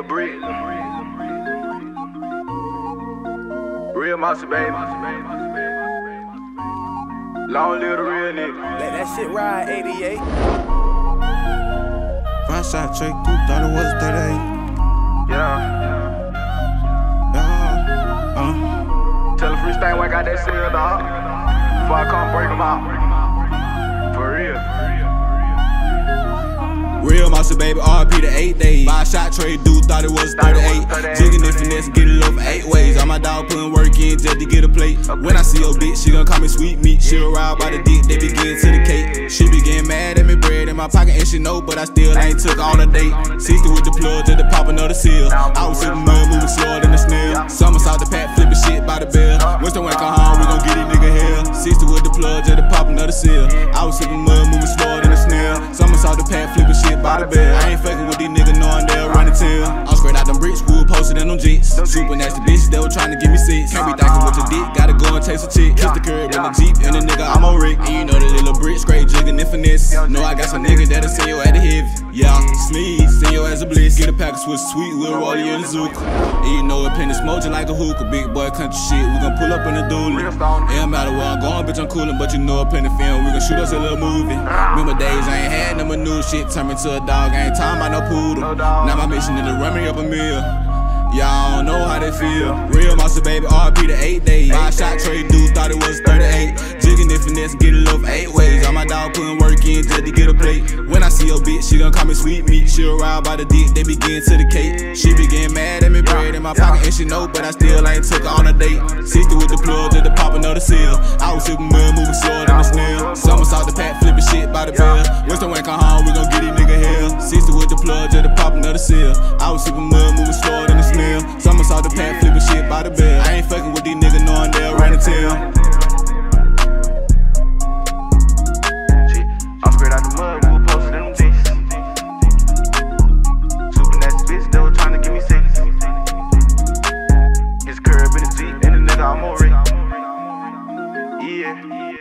Lil Brick. Real monster, baby. Long live the real nigga. Let that shit ride, 88. Five shot check, thought it was 38. Yeah. Tell the freestyle I got that seal, dog. Before I come break them out. For real. Real monster, baby, RP to 8 days. 5 shot trade, dude thought it was 38. Jigging and finesse, get it love 8 ways. All my dog putting work in just to get a plate. When I see your bitch, she gon' call me sweet meat. She'll ride by the dick, they begin to the cake. She be getting mad at me, bread in my pocket, and she know, but I still ain't took on a date. 60 with the plug, just the popping of the seal. I was sipping mud, moving slower than a snail. Somersault the pack, flipping shit by the bell. Winston when I come home, we gon' get these nigga hell. 60 with the plug, just the popping of the seal. I was sipping mud, moving slower than a snail. Somersault the pack, flipping shit by the bell. I ain't fucking with these niggas knowing they'll run the tail. I'm straight out them bricks, school posted in them jets. Super nasty bitches, they were trying to give me seats. Can't be thinking with your dick, gotta go and taste a chick. Kiss the curb in the Jeep, and the nigga I'm on Rick. And you know the little bricks, straight jigging and finesse. Know I got some nigga that'll send you at the heavy. Yeah, sneeze, send you as a bliss. Get a pack of Swiss sweet, we'll roll you in the zook. And you know it penny smoking like a hookah. Big boy country shit, we gon' pull up in the dually. It don't matter where I'm going, bitch, I'm coolin'. But you know a penny film, we gon' shoot us a little movie. Remember days I ain't had no new shit, turn me to a dog, I ain't talking about no poodle. Now my mission is to run me up a meal. Y'all don't know how they feel. Real monster, baby, RP to 8 days. 5 shot trade, dude thought it was 38. Jigging and finesse, get it love 8 ways. All my dog putting work in just to get a plate. When I see your bitch, she gon' call me sweet meat. She'll ride by the dick, they begin to the cake. She be getting mad at me, bread in my pocket, and she know, but I still ain't took her on a date. 60 with the plug, just the popping of the seal. I was sipping mud, moving slower than a snail. Somersault the pack, flipping shit by the bell. Winston when I come home, we gon' get these nigga hell. 60 with the plug, just the popping of the seal. I was sipping mud, moving slower than a snail. Somersault the pack, flipping shit by the bell. I ain't fucking with these niggas knowing they'll run the tail. I'm straight out the mud, we were posted in them dishes. Super nasty bitch, they were trying to give me sex. It's curb in the Jeep, and the nigga I'm on Rick. Yeah.